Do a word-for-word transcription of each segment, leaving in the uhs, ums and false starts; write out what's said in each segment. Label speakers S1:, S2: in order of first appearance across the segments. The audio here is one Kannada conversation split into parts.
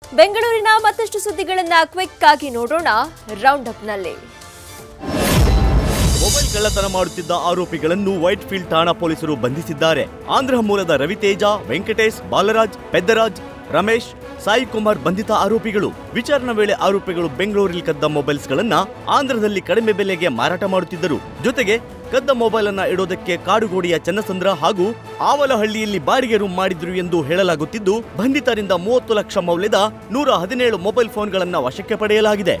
S1: ಬೆಂಗಳೂರಿನ ಮತ್ತಷ್ಟು ಸುದ್ದಿಗಳನ್ನು ಕ್ವಿಕ್ ಆಗಿ ನೋಡೋಣ ರೌಂಡ್ ಅಪ್ ನಲ್ಲಿ.
S2: ಮೊಬೈಲ್ ಕಳ್ಳತನ ಮಾಡುತ್ತಿದ್ದ ಆರೋಪಿಗಳನ್ನು ವೈಟ್ ಫೀಲ್ಡ್ ಠಾಣಾ ಪೊಲೀಸರು ಬಂಧಿಸಿದ್ದಾರೆ. ಆಂಧ್ರ ಮೂಲದ ರವಿತೇಜ, ವೆಂಕಟೇಶ್, ಬಾಲರಾಜ್, ಪೆದ್ದರಾಜ್, ರಮೇಶ್, ಸಾಯಿ ಕುಮಾರ್ ಬಂಧಿತ ಆರೋಪಿಗಳು. ವಿಚಾರಣಾ ವೇಳೆ ಆರೋಪಿಗಳು ಬೆಂಗಳೂರಿನಲ್ಲಿ ಕದ್ದ ಮೊಬೈಲ್ಸ್ಗಳನ್ನ ಆಂಧ್ರದಲ್ಲಿ ಕಡಿಮೆ ಬೆಲೆಗೆ ಮಾರಾಟ ಮಾಡುತ್ತಿದ್ದರು. ಜೊತೆಗೆ ಕದ್ದ ಮೊಬೈಲ್ ಅನ್ನ ಇಡೋದಕ್ಕೆ ಕಾಡುಗೋಡಿಯ ಚನ್ನಸಂದ್ರ ಹಾಗೂ ಆವಲಹಳ್ಳಿಯಲ್ಲಿ ಬಾಡಿಗೆ ರೂಮ್ ಮಾಡಿದ್ರು ಎಂದು ಹೇಳಲಾಗುತ್ತಿದ್ದು, ಬಂಧಿತರಿಂದ ಮೂವತ್ತು ಲಕ್ಷ ಮೌಲ್ಯದ ನೂರ ಹದಿನೇಳು ಮೊಬೈಲ್ ಫೋನ್ಗಳನ್ನ ವಶಕ್ಕೆ ಪಡೆಯಲಾಗಿದೆ.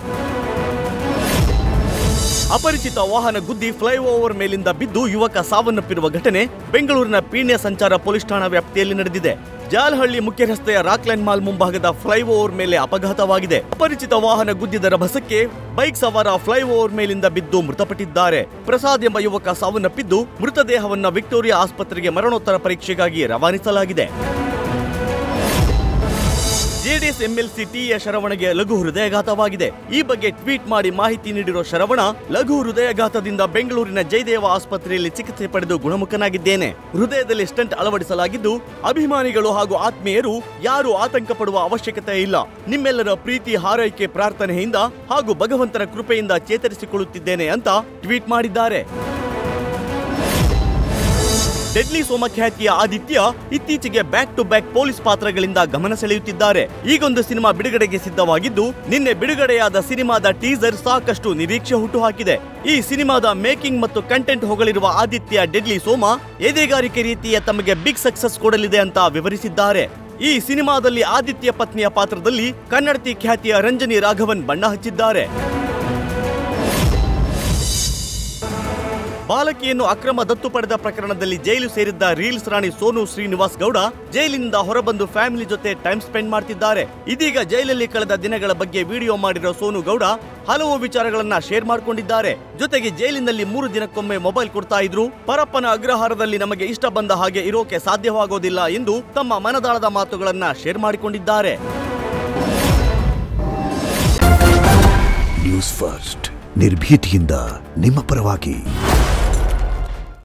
S2: ಅಪರಿಚಿತ ವಾಹನ ಗುದ್ದಿ ಫ್ಲೈಓವರ್ ಮೇಲಿಂದ ಬಿದ್ದು ಯುವಕ ಸಾವನ್ನಪ್ಪಿರುವ ಘಟನೆ ಬೆಂಗಳೂರಿನ ಪೀಣ್ಯ ಸಂಚಾರ ಪೊಲೀಸ್ ಠಾಣಾ ವ್ಯಾಪ್ತಿಯಲ್ಲಿ ನಡೆದಿದೆ. ಜಾಲಹಳ್ಳಿ ಮುಖ್ಯ ರಸ್ತೆಯ ರಾಕ್ಲೈನ್ ಮಾಲ್ ಮುಂಭಾಗದ ಫ್ಲೈಓವರ್ ಮೇಲೆ ಅಪಘಾತವಾಗಿದೆ. ಅಪರಿಚಿತ ವಾಹನ ಗುದ್ದಿದ ರಭಸಕ್ಕೆ ಬೈಕ್ ಸವಾರ ಫ್ಲೈಓವರ್ ಮೇಲಿಂದ ಬಿದ್ದು ಮೃತಪಟ್ಟಿದ್ದಾರೆ. ಪ್ರಸಾದ್ ಎಂಬ ಯುವಕ ಸಾವನ್ನಪ್ಪಿದ್ದು, ಮೃತದೇಹವನ್ನು ವಿಕ್ಟೋರಿಯಾ ಆಸ್ಪತ್ರೆಗೆ ಮರಣೋತ್ತರ ಪರೀಕ್ಷೆಗಾಗಿ ರವಾನಿಸಲಾಗಿದೆ. ಜೆಡಿಎಸ್ ಎಂಎಲ್ಸಿ ಟಿಎ ಶರವಣಗೆ ಲಘು ಹೃದಯಾಘಾತವಾಗಿದೆ. ಈ ಬಗ್ಗೆ ಟ್ವೀಟ್ ಮಾಡಿ ಮಾಹಿತಿ ನೀಡಿರುವ ಶರವಣ, ಲಘು ಹೃದಯಾಘಾತದಿಂದ ಬೆಂಗಳೂರಿನ ಜಯದೇವ ಆಸ್ಪತ್ರೆಯಲ್ಲಿ ಚಿಕಿತ್ಸೆ ಪಡೆದು ಗುಣಮುಖನಾಗಿದ್ದೇನೆ. ಹೃದಯದಲ್ಲಿ ಸ್ಟಂಟ್ ಅಳವಡಿಸಲಾಗಿದ್ದು, ಅಭಿಮಾನಿಗಳು ಹಾಗೂ ಆತ್ಮೀಯರು ಯಾರು ಆತಂಕ ಪಡುವ ಅವಶ್ಯಕತೆ ಇಲ್ಲ. ನಿಮ್ಮೆಲ್ಲರ ಪ್ರೀತಿ, ಹಾರೈಕೆ, ಪ್ರಾರ್ಥನೆಯಿಂದ ಹಾಗೂ ಭಗವಂತನ ಕೃಪೆಯಿಂದ ಚೇತರಿಸಿಕೊಳ್ಳುತ್ತಿದ್ದೇನೆ ಅಂತ ಟ್ವೀಟ್ ಮಾಡಿದ್ದಾರೆ. ಡೆಡ್ಲಿ ಸೋಮ ಖ್ಯಾತಿಯ ಆದಿತ್ಯ ಇತ್ತೀಚೆಗೆ ಬ್ಯಾಕ್ ಟು ಬ್ಯಾಕ್ ಪೊಲೀಸ್ ಪಾತ್ರಗಳಿಂದ ಗಮನ ಸೆಳೆಯುತ್ತಿದ್ದಾರೆ. ಈಗೊಂದು ಸಿನಿಮಾ ಬಿಡುಗಡೆಗೆ ಸಿದ್ಧವಾಗಿದ್ದು, ನಿನ್ನೆ ಬಿಡುಗಡೆಯಾದ ಸಿನಿಮಾದ ಟೀಸರ್ ಸಾಕಷ್ಟು ನಿರೀಕ್ಷೆ ಹುಟ್ಟುಹಾಕಿದೆ. ಈ ಸಿನಿಮಾದ ಮೇಕಿಂಗ್ ಮತ್ತು ಕಂಟೆಂಟ್ ಹೊಗಳಿರುವ ಆದಿತ್ಯ ಡೆಡ್ಲಿ ಸೋಮ ಎದೆಗಾರಿಕೆ ರೀತಿಯ ತಮಗೆ ಬಿಗ್ ಸಕ್ಸಸ್ ಕೊಡಲಿದೆ ಅಂತ ವಿವರಿಸಿದ್ದಾರೆ. ಈ ಸಿನಿಮಾದಲ್ಲಿ ಆದಿತ್ಯ ಪತ್ನಿಯ ಪಾತ್ರದಲ್ಲಿ ಕನ್ನಡತಿ ಖ್ಯಾತಿಯ ರಂಜನಿ ರಾಘವನ್ ಬಣ್ಣ ಹಚ್ಚಿದ್ದಾರೆ. ಬಾಲಕಿಯನ್ನು ಅಕ್ರಮ ದತ್ತು ಪಡೆದ ಪ್ರಕರಣದಲ್ಲಿ ಜೈಲು ಸೇರಿದ್ದ ರೀಲ್ಸ್ ರಾಣಿ ಸೋನು ಶ್ರೀನಿವಾಸ್ ಗೌಡ ಜೈಲಿನಿಂದ ಹೊರಬಂದು ಫ್ಯಾಮಿಲಿ ಜೊತೆ ಟೈಮ್ ಸ್ಪೆಂಡ್ ಮಾಡ್ತಿದ್ದಾರೆ. ಇದೀಗ ಜೈಲಲ್ಲಿ ಕಳೆದ ದಿನಗಳ ಬಗ್ಗೆ ವಿಡಿಯೋ ಮಾಡಿರೋ ಸೋನು ಗೌಡ ಹಲವು ವಿಚಾರಗಳನ್ನ ಶೇರ್ ಮಾಡ್ಕೊಂಡಿದ್ದಾರೆ. ಜೊತೆಗೆ ಜೈಲಿನಲ್ಲಿ ಮೂರು ದಿನಕ್ಕೊಮ್ಮೆ ಮೊಬೈಲ್ ಕೊಡ್ತಾ ಇದ್ರು, ಪರಪ್ಪನ ಅಗ್ರಹಾರದಲ್ಲಿ ನಮಗೆ ಇಷ್ಟ ಬಂದ ಹಾಗೆ ಇರೋಕೆ ಸಾಧ್ಯವಾಗೋದಿಲ್ಲ ಎಂದು ತಮ್ಮ ಮನದಾಳದ ಮಾತುಗಳನ್ನ ಶೇರ್ ಮಾಡಿಕೊಂಡಿದ್ದಾರೆ.
S3: ನ್ಯೂಸ್ ಫಸ್ಟ್ ನಿರ್ಭೀತಿಯಿಂದ ನಿಮ್ಮ ಪರವಾಗಿ.